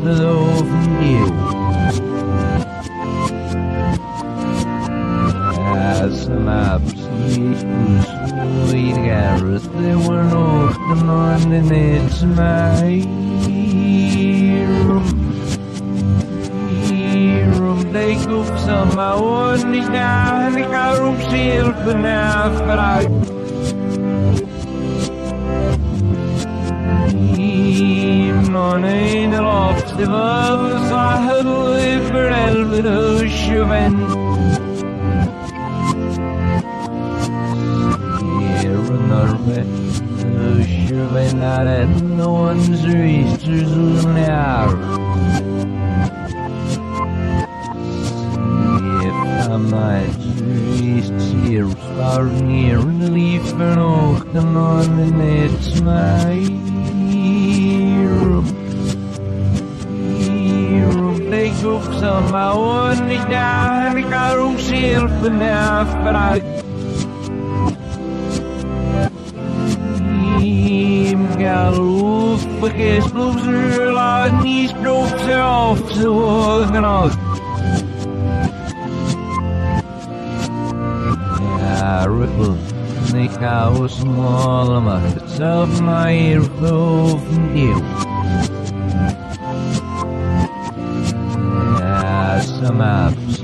geloven eeuw. As a maps, sweet Gareth, they were not the man in its my they go somehow on the down, the car of self enough, but I on een loft de was I had lived for elven ocean. Here another bit ocean that had no one's reachers on the hour. If I might reach here, starting here and leave for no come on and it's my they go somehow on the down, the car of self enough, but I got off because blues are like these strokes off, so walking out. I ripple, the cow small, I'm a it's up my ear flow from you. Some apps,